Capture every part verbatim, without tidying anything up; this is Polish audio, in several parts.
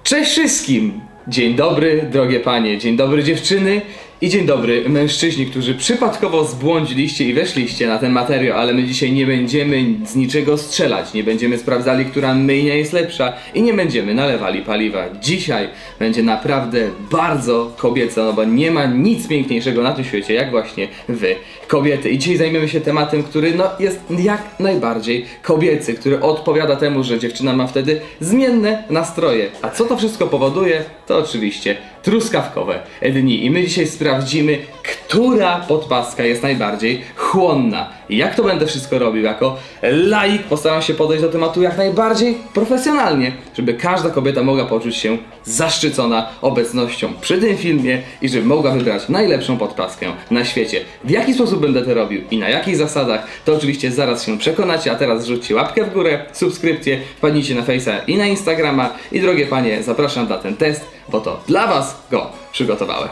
Cześć wszystkim! Dzień dobry, drogie panie, dzień dobry dziewczyny i dzień dobry mężczyźni, którzy przypadkowo zbłądziliście i weszliście na ten materiał, ale my dzisiaj nie będziemy z niczego strzelać, nie będziemy sprawdzali, która myjnia jest lepsza i nie będziemy nalewali paliwa. Dzisiaj będzie naprawdę bardzo kobieco, no bo nie ma nic piękniejszego na tym świecie, jak właśnie wy, kobiety. I dzisiaj zajmiemy się tematem, który no jest jak najbardziej kobiecy, który odpowiada temu, że dziewczyna ma wtedy zmienne nastroje. A co to wszystko powoduje? To oczywiście truskawkowe dni. I my dzisiaj sprawdzimy, która podpaska jest najbardziej chłonna. I jak to będę wszystko robił? Jako laik postaram się podejść do tematu jak najbardziej profesjonalnie, żeby każda kobieta mogła poczuć się zaszczycona obecnością przy tym filmie i żeby mogła wybrać najlepszą podpaskę na świecie. W jaki sposób będę to robił i na jakich zasadach, to oczywiście zaraz się przekonacie, a teraz rzućcie łapkę w górę, subskrypcję, wpadnijcie na Face'a i na Instagrama i drogie panie, zapraszam na ten test, bo to dla was go przygotowałem.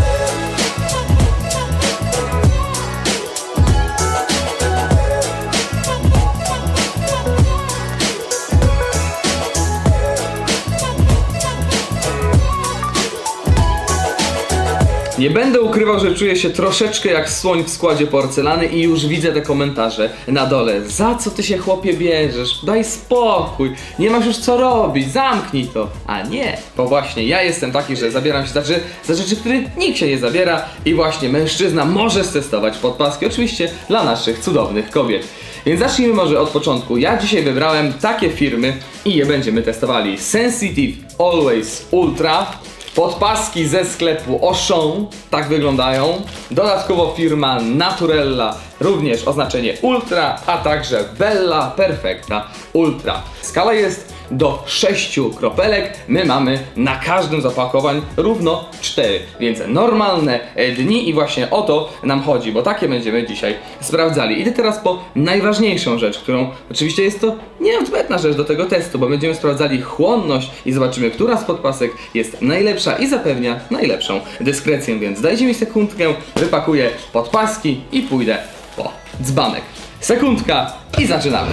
Nie będę ukrywał, że czuję się troszeczkę jak słoń w składzie porcelany i już widzę te komentarze na dole. Za co ty się, chłopie, bierzesz? Daj spokój, nie masz już co robić, zamknij to. A nie, bo właśnie ja jestem taki, że zabieram się za rzeczy, za rzeczy, których nikt się nie zabiera i właśnie mężczyzna może stestować podpaski, oczywiście dla naszych cudownych kobiet. Więc zacznijmy może od początku. Ja dzisiaj wybrałem takie firmy i je będziemy testowali. Sensitive Always Ultra. Podpaski ze sklepu Auchan, tak wyglądają. Dodatkowo firma Naturella, również oznaczenie Ultra, a także Bella Perfecta Ultra. Skala jest do sześciu kropelek, my mamy na każdym z opakowań równo cztery, więc normalne dni i właśnie o to nam chodzi, bo takie będziemy dzisiaj sprawdzali. Idę teraz po najważniejszą rzecz, którą oczywiście jest to niezbędna rzecz do tego testu, bo będziemy sprawdzali chłonność i zobaczymy, która z podpasek jest najlepsza i zapewnia najlepszą dyskrecję, więc dajcie mi sekundkę, wypakuję podpaski i pójdę po dzbanek. Sekundka i zaczynamy.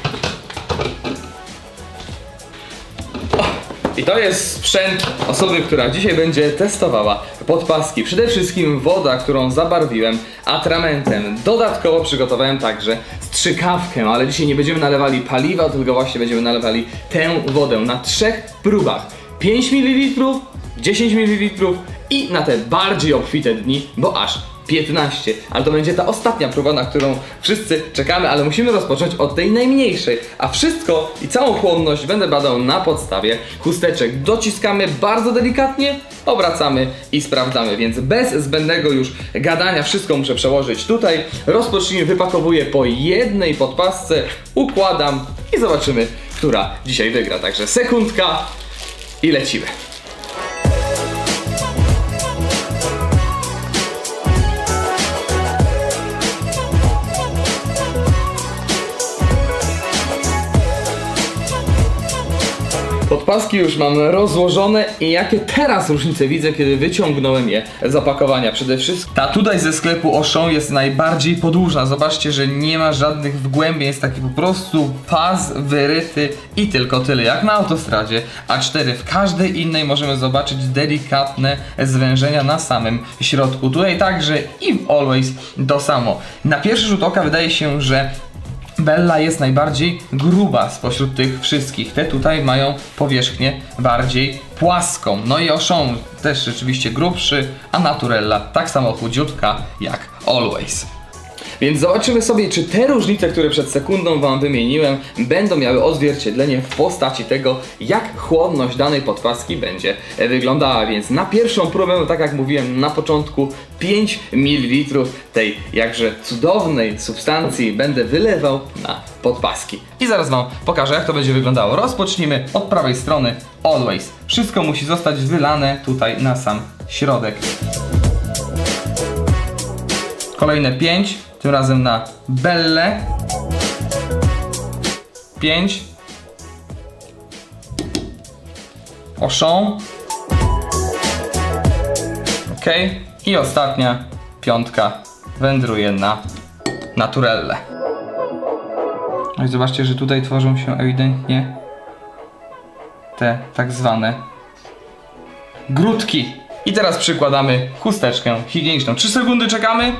I to jest sprzęt osoby, która dzisiaj będzie testowała podpaski. Przede wszystkim woda, którą zabarwiłem atramentem. Dodatkowo przygotowałem także strzykawkę, ale dzisiaj nie będziemy nalewali paliwa, tylko właśnie będziemy nalewali tę wodę na trzech próbach. pięć mililitrów, dziesięć mililitrów i na te bardziej obfite dni, bo aż piętnaście. Ale to będzie ta ostatnia próba, na którą wszyscy czekamy, ale musimy rozpocząć od tej najmniejszej. A wszystko i całą chłonność będę badał na podstawie chusteczek. Dociskamy bardzo delikatnie, obracamy i sprawdzamy, więc bez zbędnego już gadania wszystko muszę przełożyć tutaj. Rozpocznijmy, wypakowuję po jednej podpasce, układam i zobaczymy, która dzisiaj wygra. Także sekundka i lecimy. Podpaski już mam rozłożone i jakie teraz różnice widzę, kiedy wyciągnąłem je z opakowania. Przede wszystkim ta tutaj ze sklepu Auchan jest najbardziej podłużna. Zobaczcie, że nie ma żadnych wgłębień, jest taki po prostu pas wyryty i tylko tyle, jak na autostradzie. A cztery w każdej innej możemy zobaczyć delikatne zwężenia na samym środku. Tutaj także i w Always to samo. Na pierwszy rzut oka wydaje się, że Bella jest najbardziej gruba spośród tych wszystkich. Te tutaj mają powierzchnię bardziej płaską. No i Auchan też rzeczywiście grubszy, a Naturella tak samo chudziutka jak Always. Więc zobaczymy sobie, czy te różnice, które przed sekundą wam wymieniłem, będą miały odzwierciedlenie w postaci tego, jak chłonność danej podpaski będzie wyglądała. Więc na pierwszą próbę, tak jak mówiłem na początku, pięć mililitrów tej jakże cudownej substancji będę wylewał na podpaski. I zaraz wam pokażę, jak to będzie wyglądało. Rozpocznijmy od prawej strony. Always. Wszystko musi zostać wylane tutaj na sam środek. Kolejne pięć. Tym razem na Bellę. pięć. Auchan. Ok. I ostatnia piątka wędruje na Naturellę. No i zobaczcie, że tutaj tworzą się ewidentnie te tak zwane grudki. I teraz przykładamy chusteczkę higieniczną. trzy sekundy czekamy.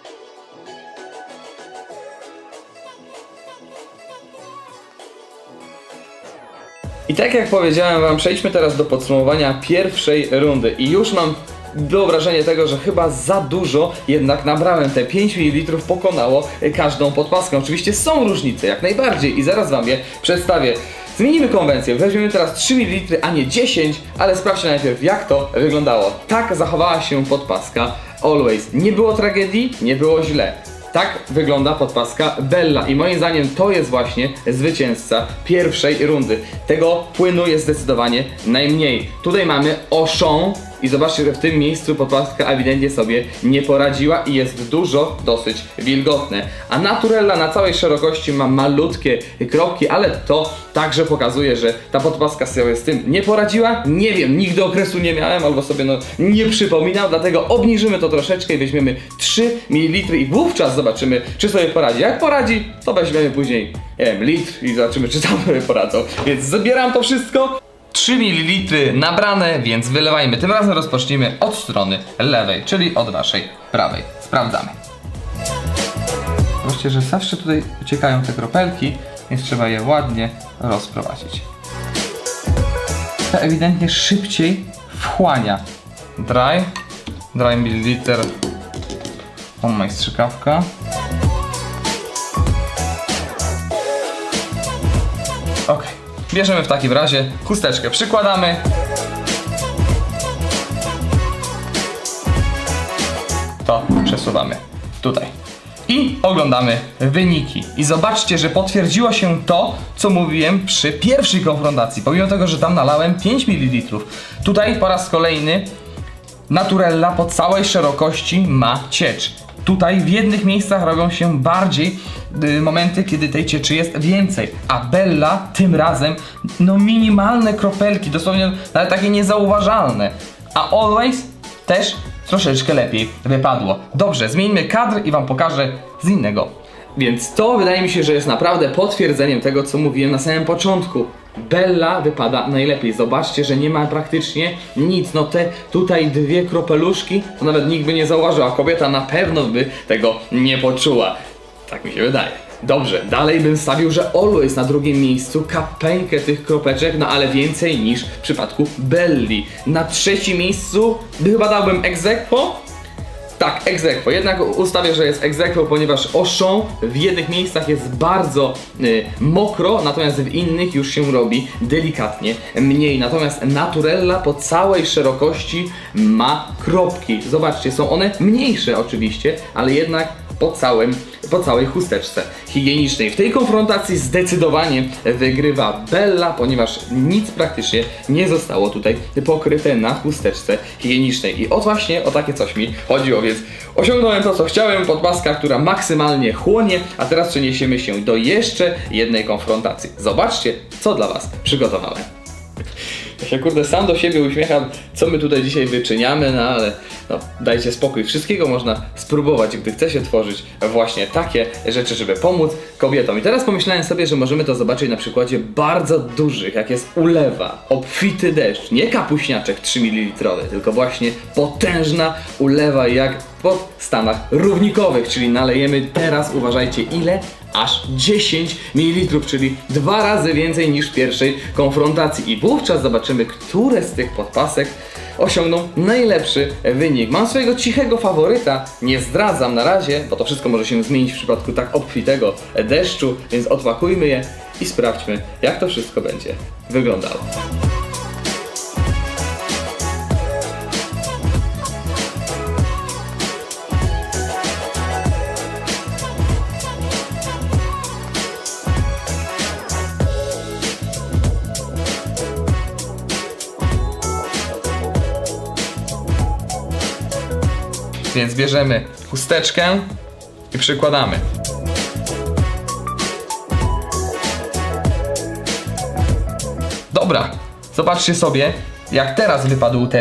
I tak jak powiedziałem wam, przejdźmy teraz do podsumowania pierwszej rundy. I już mam wyobrażenie tego, że chyba za dużo jednak nabrałem. Te pięć mililitrów pokonało każdą podpaskę. Oczywiście są różnice, jak najbardziej, i zaraz wam je przedstawię. Zmienimy konwencję, weźmiemy teraz trzy mililitry, a nie dziesięć, ale sprawdźcie najpierw, jak to wyglądało. Tak zachowała się podpaska Always. Nie było tragedii, nie było źle. Tak wygląda podpaska Bella i moim zdaniem to jest właśnie zwycięzca pierwszej rundy. Tego płynu jest zdecydowanie najmniej. Tutaj mamy Auchan i zobaczcie, że w tym miejscu podpaska ewidentnie sobie nie poradziła i jest dużo dosyć wilgotne. A Naturella na całej szerokości ma malutkie kropki, ale to także pokazuje, że ta podpaska sobie z tym nie poradziła. Nie wiem, nigdy okresu nie miałem albo sobie no nie przypominam, dlatego obniżymy to troszeczkę i weźmiemy trzy mililitry i wówczas zobaczymy, czy sobie poradzi. Jak poradzi, to weźmiemy później, nie wiem, litr i zobaczymy, czy tam sobie poradzą. Więc zabieram to wszystko. trzy mililitry nabrane, więc wylewajmy. Tym razem rozpocznijmy od strony lewej, czyli od waszej prawej. Sprawdzamy. Zobaczcie, że zawsze tutaj uciekają te kropelki, więc trzeba je ładnie rozprowadzić. To ewidentnie szybciej wchłania. Dry. Dry mililiter. O, moja strzykawka. Ok. Bierzemy w takim razie chusteczkę, przykładamy. To przesuwamy tutaj. I oglądamy wyniki. I zobaczcie, że potwierdziło się to, co mówiłem przy pierwszej konfrontacji. Pomimo tego, że tam nalałem pięć mililitrów. Tutaj po raz kolejny Naturella po całej szerokości ma ciecz. Tutaj w jednych miejscach robią się bardziej y, momenty, kiedy tej cieczy jest więcej. A Bella tym razem, no minimalne kropelki, dosłownie nawet takie niezauważalne. A Always też troszeczkę lepiej wypadło. Dobrze, zmieńmy kadr i wam pokażę z innego. Więc to wydaje mi się, że jest naprawdę potwierdzeniem tego, co mówiłem na samym początku. Bella wypada najlepiej. Zobaczcie, że nie ma praktycznie nic. No te tutaj dwie kropeluszki, to nawet nikt by nie zauważył, a kobieta na pewno by tego nie poczuła. Tak mi się wydaje. Dobrze, dalej bym stawił, że Always na drugim miejscu, kapeńkę tych kropeczek, no ale więcej niż w przypadku Belli. Na trzecim miejscu chyba dałbym ex aequo. Tak, ex aequo. Jednak ustawię, że jest ex aequo, ponieważ Auchan w jednych miejscach jest bardzo y, mokro, natomiast w innych już się robi delikatnie mniej. Natomiast Naturella po całej szerokości ma kropki. Zobaczcie, są one mniejsze oczywiście, ale jednak po, całym, po całej chusteczce higienicznej. W tej konfrontacji zdecydowanie wygrywa Bella, ponieważ nic praktycznie nie zostało tutaj pokryte na chusteczce higienicznej. I o właśnie o takie coś mi chodziło, więc osiągnąłem to, co chciałem. Podpaska, która maksymalnie chłonie, a teraz przeniesiemy się do jeszcze jednej konfrontacji. Zobaczcie, co dla was przygotowałem. Ja się kurde sam do siebie uśmiecham, co my tutaj dzisiaj wyczyniamy, no ale no, dajcie spokój. Wszystkiego można spróbować, gdy chce się tworzyć właśnie takie rzeczy, żeby pomóc kobietom. I teraz pomyślałem sobie, że możemy to zobaczyć na przykładzie bardzo dużych, jak jest ulewa, obfity deszcz, nie kapuśniaczek trzy mililitrowy, tylko właśnie potężna ulewa jak pod Stanach Równikowych, czyli nalejemy teraz, uważajcie ile? Aż dziesięć mililitrów, czyli dwa razy więcej niż w pierwszej konfrontacji. I wówczas zobaczymy, które z tych podpasek osiągną najlepszy wynik. Mam swojego cichego faworyta, nie zdradzam na razie, bo to wszystko może się zmienić w przypadku tak obfitego deszczu, więc odpakujmy je i sprawdźmy, jak to wszystko będzie wyglądało. Więc bierzemy chusteczkę i przykładamy. Dobra, zobaczcie sobie, jak teraz wypadł test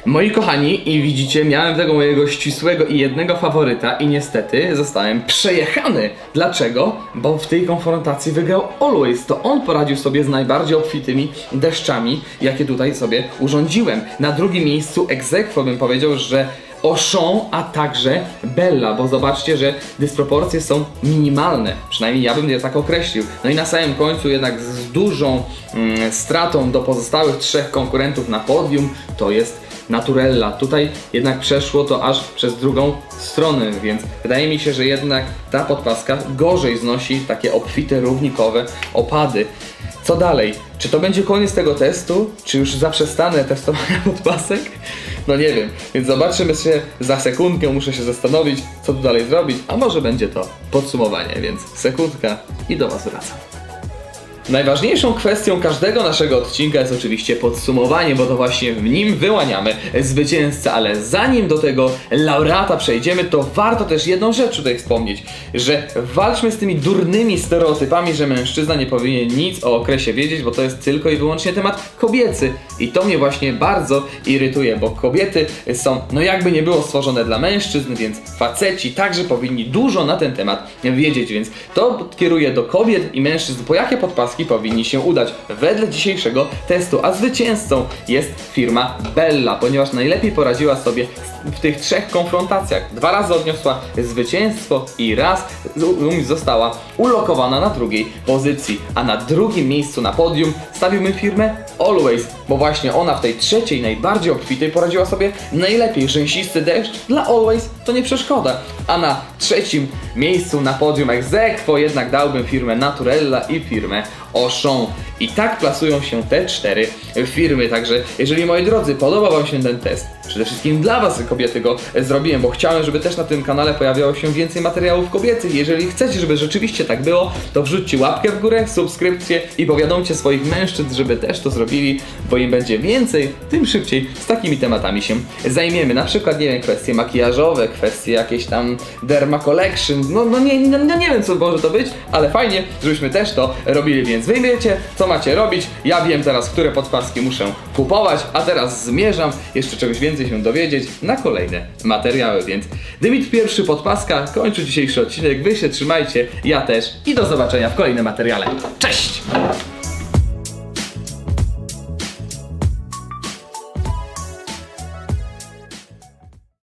Moi kochani, i widzicie, miałem tego mojego ścisłego i jednego faworyta i niestety zostałem przejechany. Dlaczego? Bo w tej konfrontacji wygrał Always. To on poradził sobie z najbardziej obfitymi deszczami, jakie tutaj sobie urządziłem. Na drugim miejscu ex aequo bym powiedział, że Auchan, a także Bella, bo zobaczcie, że dysproporcje są minimalne. Przynajmniej ja bym je tak określił. No i na samym końcu jednak z dużą mm, stratą do pozostałych trzech konkurentów na podium to jest Naturella. Tutaj jednak przeszło to aż przez drugą stronę, więc wydaje mi się, że jednak ta podpaska gorzej znosi takie obfite, równikowe opady. Co dalej? Czy to będzie koniec tego testu? Czy już zaprzestanę testowania podpasek? No nie wiem, więc zobaczymy się za sekundkę, muszę się zastanowić, co tu dalej zrobić, a może będzie to podsumowanie, więc sekundka i do was wracam. Najważniejszą kwestią każdego naszego odcinka jest oczywiście podsumowanie, bo to właśnie w nim wyłaniamy zwycięzcę, ale zanim do tego laureata przejdziemy, to warto też jedną rzecz tutaj wspomnieć, że walczmy z tymi durnymi stereotypami, że mężczyzna nie powinien nic o okresie wiedzieć, bo to jest tylko i wyłącznie temat kobiecy i to mnie właśnie bardzo irytuje, bo kobiety są, no jakby nie było stworzone dla mężczyzn, więc faceci także powinni dużo na ten temat wiedzieć, więc to kieruję do kobiet i mężczyzn, po jakie podpaski powinni się udać wedle dzisiejszego testu, a zwycięzcą jest firma Bella, ponieważ najlepiej poradziła sobie w tych trzech konfrontacjach. Dwa razy odniosła zwycięstwo i raz została ulokowana na drugiej pozycji, a na drugim miejscu na podium stawiłbym firmę Always, bo właśnie ona w tej trzeciej, najbardziej obfitej poradziła sobie najlepiej. Rzęsisty deszcz dla Always to nie przeszkoda, a na trzecim miejscu na podium ex aequo jednak dałbym firmę Naturella i firmę Auchan. I tak plasują się te cztery firmy, także jeżeli moi drodzy podobał wam się ten test, przede wszystkim dla was kobiety go zrobiłem, bo chciałem, żeby też na tym kanale pojawiało się więcej materiałów kobiecych. Jeżeli chcecie, żeby rzeczywiście tak było, to wrzućcie łapkę w górę, subskrypcję i powiadomcie swoich mężczyzn, żeby też to zrobili, bo im będzie więcej, tym szybciej z takimi tematami się zajmiemy. Na przykład, nie wiem, kwestie makijażowe, kwestie jakieś tam derma collection, no, no, nie, no, no nie wiem, co może to być, ale fajnie, żebyśmy też to robili, więc wy wiecie, co macie robić. Ja wiem teraz, które podpaski muszę kupować, a teraz zmierzam jeszcze czegoś więcej się dowiedzieć na kolejne materiały, więc Dymit pierwszy podpaska kończy dzisiejszy odcinek. Wy się trzymajcie, ja też i do zobaczenia w kolejnym materiale. Cześć!